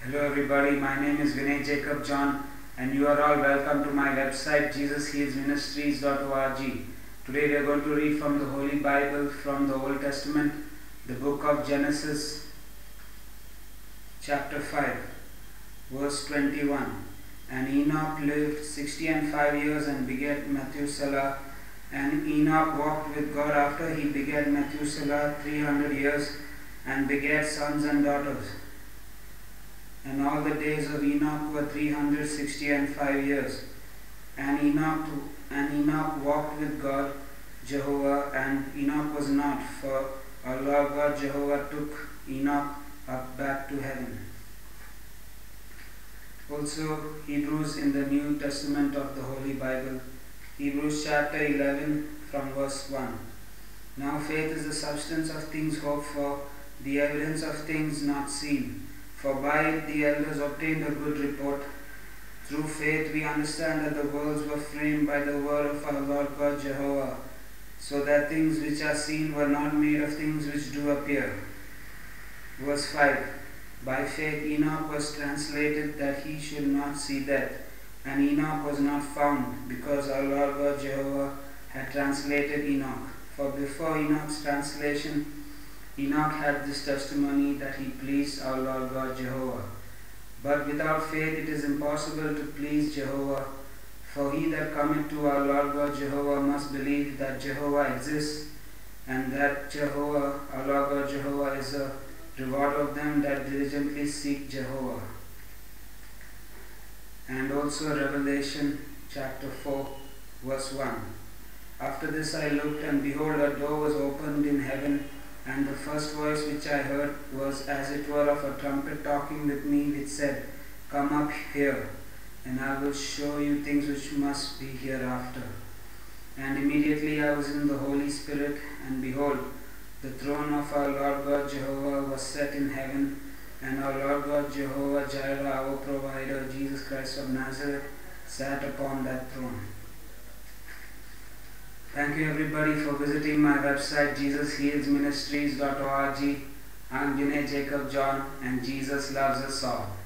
Hello everybody, my name is Vinay Jacob John and you are all welcome to my website JesusHealsMinistries.org. Today we are going to read from the Holy Bible from the Old Testament, the book of Genesis chapter 5 verse 21. And Enoch lived 65 years and begat Methuselah. And Enoch walked with God after he begat Methuselah 300 years and begat sons and daughters. And all the days of Enoch were 365 years. And Enoch walked with God, Jehovah, and Enoch was not, for our Lord God Jehovah took Enoch up back to heaven. Also, Hebrews in the New Testament of the Holy Bible, Hebrews chapter 11 from verse 1. Now faith is the substance of things hoped for, the evidence of things not seen. For by it the elders obtained a good report. Through faith we understand that the worlds were framed by the word of our Lord God Jehovah, so that things which are seen were not made of things which do appear. Verse 5. By faith Enoch was translated that he should not see death, and Enoch was not found, because our Lord God Jehovah had translated Enoch. For before Enoch's translation, Enoch had this testimony that he pleased our Lord God Jehovah. But without faith it is impossible to please Jehovah, for he that cometh to our Lord God Jehovah must believe that Jehovah exists, and that Jehovah, our Lord God Jehovah, is a rewarder of them that diligently seek Jehovah. And also Revelation chapter 4 verse 1. After this I looked, and behold, a door was opened in heaven, and the first voice which I heard was as it were of a trumpet talking with me, which said, Come up here, and I will show you things which must be hereafter. And immediately I was in the Holy Spirit, and behold, the throne of our Lord God Jehovah was set in heaven, and our Lord God Jehovah Jireh, our provider, Jesus Christ of Nazareth, sat upon that throne. Thank you everybody for visiting my website JesusHealsMinistries.org. I'm Vinay Jacob John, and Jesus loves us all.